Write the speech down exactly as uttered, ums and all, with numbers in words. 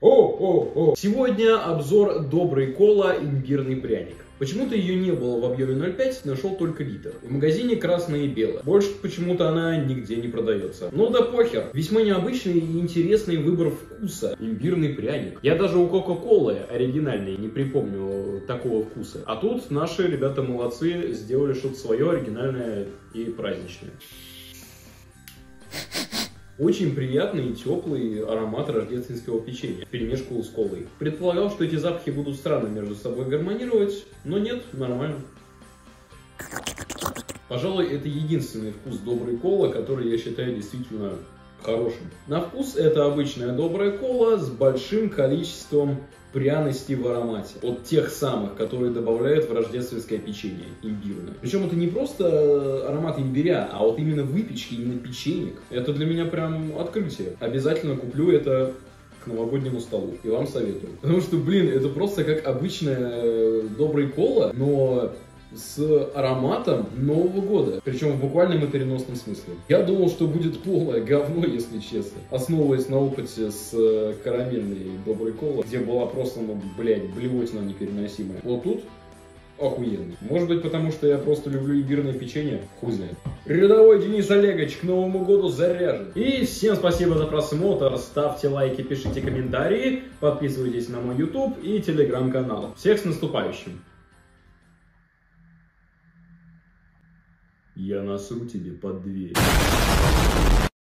О, о, о! Сегодня обзор доброй кола имбирный пряник. Почему-то ее не было в объеме ноль пять, нашел только литр. В магазине красная и белая. Больше почему-то она нигде не продается. Ну да похер. Весьма необычный и интересный выбор вкуса. Имбирный пряник. Я даже у Кока-Колы оригинальной не припомню такого вкуса. А тут наши ребята молодцы, сделали что-то свое оригинальное и праздничное. Очень приятный и теплый аромат рождественского печенья, вперемешку с колой. Предполагал, что эти запахи будут странно между собой гармонировать, но нет, нормально. Пожалуй, это единственный вкус доброй колы, который я считаю действительно хорошим. На вкус это обычная добрая кола с большим количеством пряностей в аромате. От тех самых, которые добавляют в рождественское печенье, имбирное. Причем это не просто аромат имбиря, а вот именно выпечки, именно печенек. Это для меня прям открытие. Обязательно куплю это к новогоднему столу. И вам советую. Потому что, блин, это просто как обычная добрая кола, но с ароматом Нового года. Причем в буквальном и переносном смысле. Я думал, что будет полное говно, если честно. Основываясь на опыте с карамельной доброй колой, где была просто, ну, блядь, блевотина непереносимая. Вот тут охуенный. Может быть, потому что я просто люблю имбирное печенье? Хуй знает. Рядовой Денис Олегович к Новому году заряжен. И всем спасибо за просмотр. Ставьте лайки, пишите комментарии. Подписывайтесь на мой YouTube и телеграм-канал. Всех с наступающим. Я насру тебе под дверь.